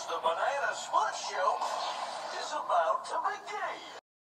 the Banana Split Show is about to begin.